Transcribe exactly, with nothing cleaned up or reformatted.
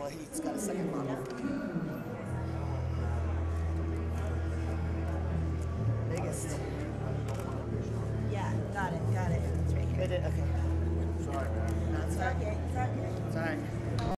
Oh, he's got a second bottle. Biggest. Yeah, got it, got it. It's right here. It did, okay. Sorry, man. No, it's It's fine. okay, it's okay. It's all right.